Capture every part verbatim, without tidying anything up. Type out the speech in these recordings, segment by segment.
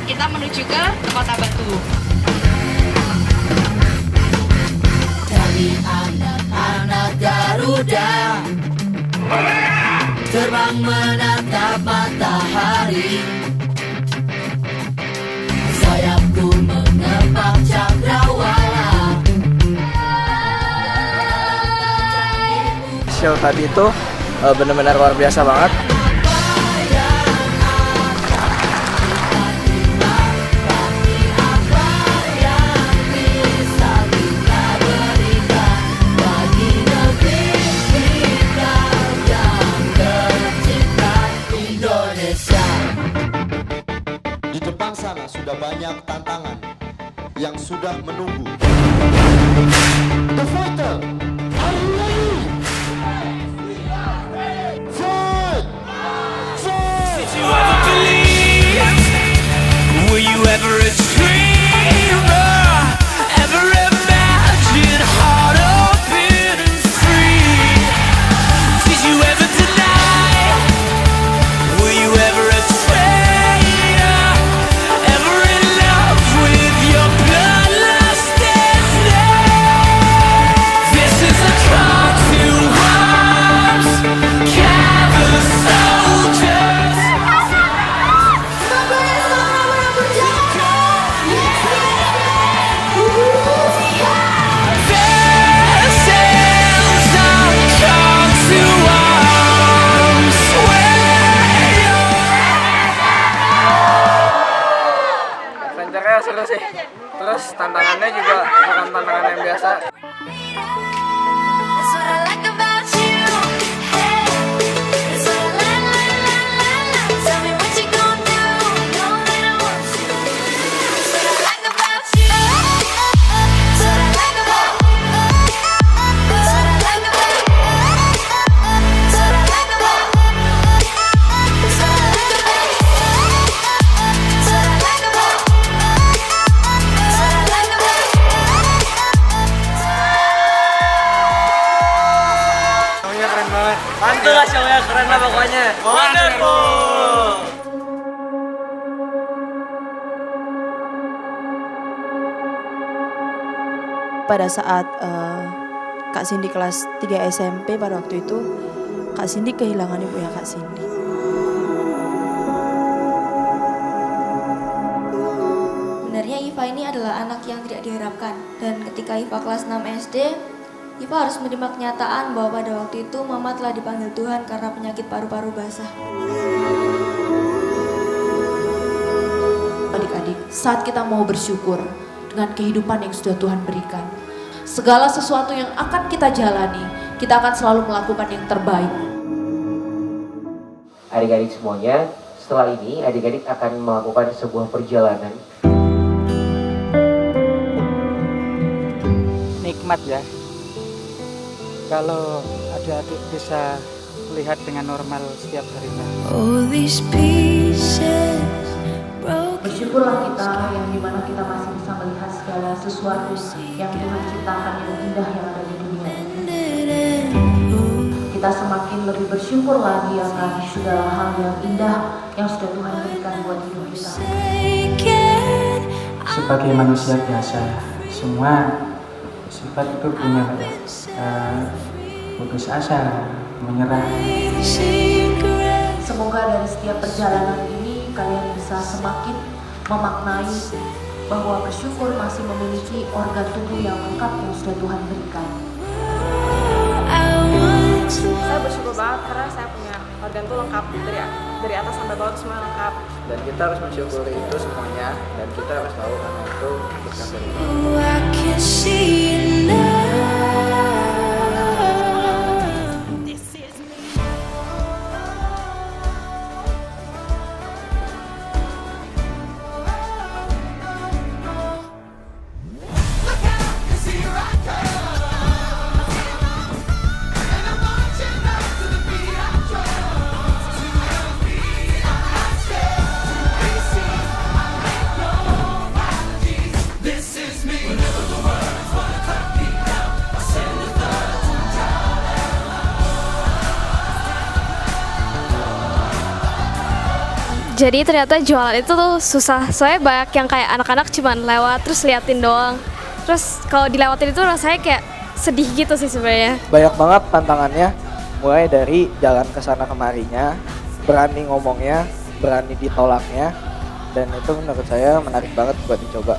kita menuju ke Kota Batu. Dari anak-anak Garuda terbang menatap matahari, sayapku mengepak cakrawala. Show tadi itu uh, benar-benar luar biasa banget. Di depan sana sudah banyak tantangan yang sudah menunggu. The fighter, are you ready? Fight! Fight! Did you ever believe? Were you ever a dreamer? Ever imagine heart open and free? Did you ever deny? Were you ever a traitor? Ever in love with your bloodlust destiny? This is a call to arms. Gather soldiers. This is a call to arms. Adventure-nya seru sih. Terus tantangannya juga bukan tantangan yang biasa. That's what I like about you. Hey, that's what I like, like, like, like, like. Tell me what you gonna do. Know that I want you. That's what I like about you. That's what I like about you. That's what I like about you. That's what I like about you. That's what I like about you. That's what I like about you. That's what I like about you. Show-nya keren banget. Mantul lah show-nya, keren lah pokoknya. Wonderful. Pada saat uh, Kak Cindy kelas tiga S M P pada waktu itu, Kak Cindy kehilangan ibunya Kak Cindy. Sebenarnya Iva ini adalah anak yang tidak diharapkan, dan ketika Iva kelas enam S D, Iva harus menerima kenyataan bahwa pada waktu itu Mama telah dipanggil Tuhan karena penyakit paru-paru basah. Adik-adik, saat kita mau bersyukur dengan kehidupan yang sudah Tuhan berikan, segala sesuatu yang akan kita jalani, kita akan selalu melakukan yang terbaik. Adik-adik semuanya, setelah ini adik-adik akan melakukan sebuah perjalanan. Nikmat ya, kalau adik-adik bisa lihat dengan normal setiap harinya. Bersyukurlah kita yang dimana kita masih bisa melihat segala sesuatu yang Tuhan ciptakan yang indah yang ada di dunia ini. Kita semakin lebih bersyukur lagi akan segala hal yang indah yang sudah Tuhan berikan buat hidup kita. Sebagai manusia biasa, semua sifat itu punya uh, putus asa, menyerah. Semoga dari setiap perjalanan ini kalian bisa semakin memaknai bahwa bersyukur masih memiliki organ tubuh yang lengkap yang sudah Tuhan berikan. Saya bersyukur banget karena saya punya organ tuh lengkap dari dari atas sampai bawah semua lengkap. Dan kita harus mensyukuri itu semuanya, dan kita harus tahu karena itu berkat dari Tuhan. Jadi ternyata jualan itu tuh susah, soalnya banyak yang kayak anak-anak cuman lewat terus liatin doang. Terus kalau dilewatin itu rasanya kayak sedih gitu sih sebenarnya. Banyak banget tantangannya, mulai dari jalan ke sana kemarinya, berani ngomongnya, berani ditolaknya, dan itu menurut saya menarik banget buat dicoba.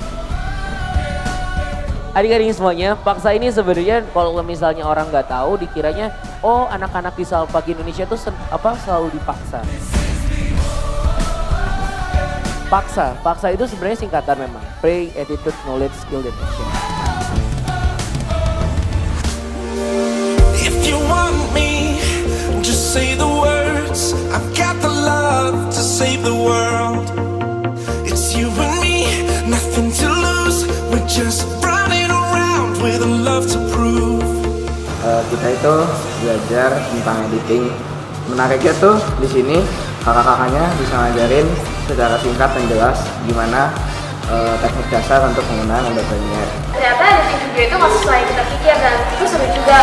Adik-adik semuanya, paksa ini sebenarnya kalau misalnya orang nggak tahu dikiranya oh anak-anak di Salpagi Indonesia tuh apa selalu dipaksa. Paksa, paksa itu sebenarnya singkatan memang. Pray, attitude, knowledge, skill, dan action. If you want me, just say the words. I've got the love to save the world. It's you and me, nothing to lose. We're just running around with a love to prove. Uh, kita itu belajar tentang editing. Menariknya tuh di sini kakak-kakaknya bisa ngajarin secara singkat dan jelas gimana uh, teknik dasar untuk penggunaan Adobe Premiere. Ternyata editing video itu masih selain kita pikir dan itu seru juga.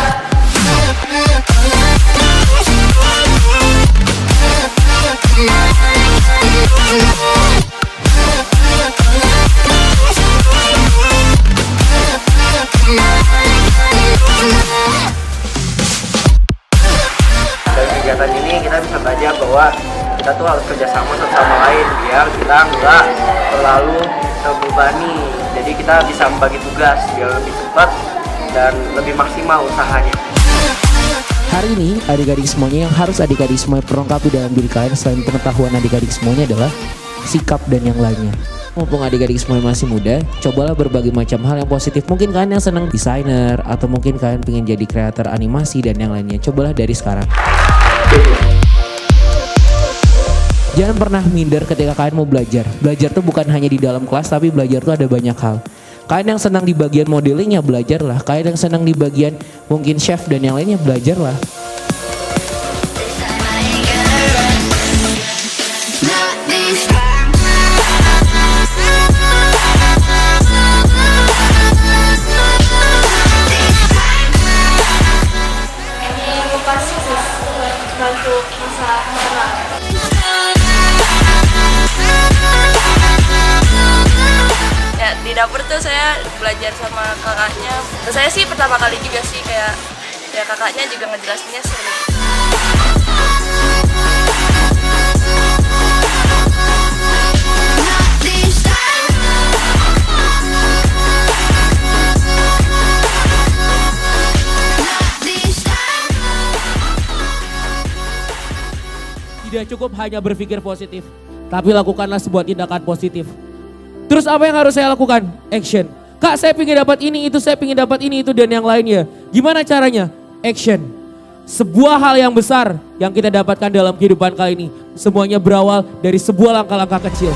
Dari kegiatan ini kita bisa belajar bahwa kita tuh harus kerjasama satu sama lain biar kita nggak terlalu terbebani. Jadi kita bisa membagi tugas biar lebih cepat dan lebih maksimal usahanya. Hari ini adik-adik semuanya yang harus adik-adik semuanya perlengkapi dalam diri kalian selain pengetahuan adik-adik semuanya adalah sikap dan yang lainnya. Mumpung adik-adik semuanya masih muda, cobalah berbagai macam hal yang positif. Mungkin kalian yang senang desainer atau mungkin kalian pengen jadi kreator animasi dan yang lainnya. Cobalah dari sekarang. Jangan pernah minder ketika kalian mau belajar. Belajar tuh bukan hanya di dalam kelas, tapi belajar tuh ada banyak hal. Kalian yang senang di bagian modeling ya belajarlah. Kalian yang senang di bagian mungkin chef dan yang lainnya belajarlah. Ini ngupas sis, bantu masa maternal. Ya, di dapur tuh saya belajar sama kakaknya. Saya sih pertama kali juga sih kayak ya kakaknya juga ngejelasinnya seru. Tidak cukup hanya berpikir positif, tapi lakukanlah sebuah tindakan positif. Terus apa yang harus saya lakukan? Action. Kak, saya ingin dapat ini, itu, saya ingin dapat ini, itu, dan yang lainnya. Gimana caranya? Action. Sebuah hal yang besar yang kita dapatkan dalam kehidupan kali ini. Semuanya berawal dari sebuah langkah-langkah kecil.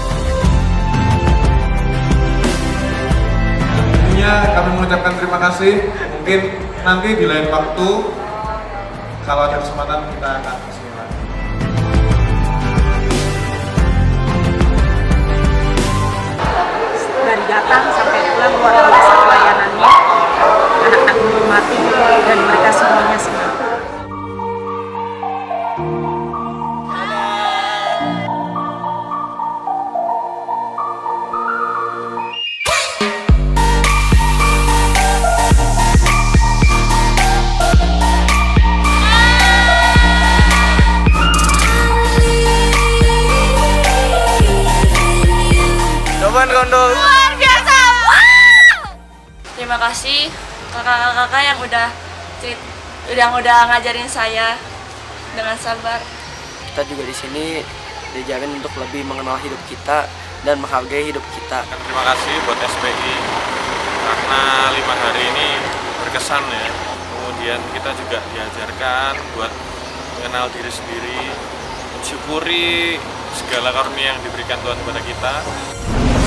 Tentunya kami mengucapkan terima kasih. Mungkin nanti di lain waktu, kalau ada kesempatan kita akan kesini lagi. Dari datang sampai pulang luar biasa pelayanannya, anak-anak menikmati dan mereka semuanya senang. Coba gondol. Luar biasa. Wow! Terima kasih kakak-kakak yang udah cerit, yang udah ngajarin saya dengan sabar. Kita juga di sini diajarin untuk lebih mengenal hidup kita dan menghargai hidup kita. Terima kasih buat S P I karena lima hari ini berkesan ya. Kemudian kita juga diajarkan buat mengenal diri sendiri, mensyukuri segala karunia yang diberikan Tuhan kepada kita.